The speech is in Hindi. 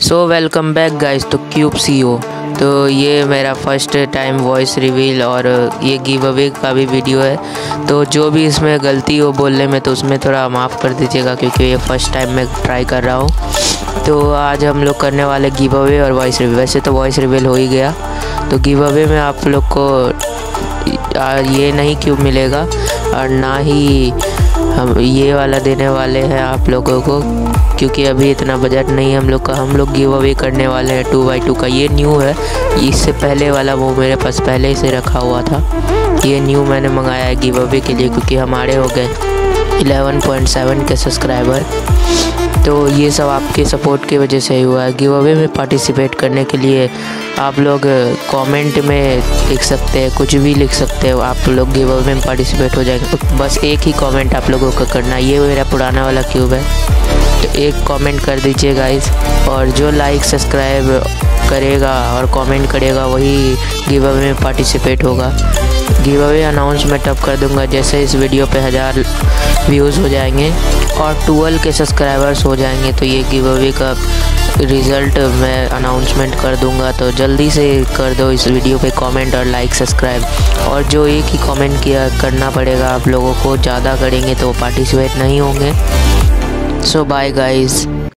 सो वेलकम बैक गाइस तो क्यूब सीओ। तो ये मेरा फर्स्ट टाइम वॉइस रिवील और ये गिव अवे का भी वीडियो है। तो जो भी इसमें गलती हो बोलने में तो उसमें थोड़ा माफ़ कर दीजिएगा, क्योंकि ये फर्स्ट टाइम मैं ट्राई कर रहा हूँ। तो आज हम लोग करने वाले गिव अवे और वॉइस रिवील। वैसे तो वॉइस रिवील हो ही गया, तो गिव अवे में आप लोग को ये नहीं क्यूब मिलेगा और ना ही हम ये वाला देने वाले हैं आप लोगों को, क्योंकि अभी इतना बजट नहीं है हम लोग का। हम लोग गिव अवे करने वाले हैं 2x2 का। ये न्यू है, इससे पहले वाला वो मेरे पास पहले ही से रखा हुआ था। ये न्यू मैंने मंगाया है गिव अवे के लिए, क्योंकि हमारे हो गए 11.7 के सब्सक्राइबर। तो ये सब आपके सपोर्ट की वजह से ही हुआ है। गिव अवे में पार्टिसिपेट करने के लिए आप लोग कमेंट में लिख सकते हैं, कुछ भी लिख सकते हो। आप लोग गिव अवे में पार्टिसिपेट हो जाएंगे। बस एक ही कमेंट आप लोगों को करना। ये मेरा पुराना वाला क्यूब है, तो एक कमेंट कर दीजिए गाइस। और जो लाइक सब्सक्राइब करेगा और कमेंट करेगा वही गिव अवे में पार्टिसिपेट होगा। गिव अवे अनाउंस मैं तब कर दूंगा जैसे इस वीडियो पे 1000 व्यूज़ हो जाएंगे और 12 के सब्सक्राइबर्स हो जाएंगे, तो ये गिव अवे का रिज़ल्ट मैं अनाउंसमेंट कर दूंगा। तो जल्दी से कर दो इस वीडियो पे कमेंट और लाइक सब्सक्राइब। और जो एक ही कमेंट किया करना पड़ेगा आप लोगों को, ज़्यादा करेंगे तो पार्टिसिपेट नहीं होंगे। So bye guys.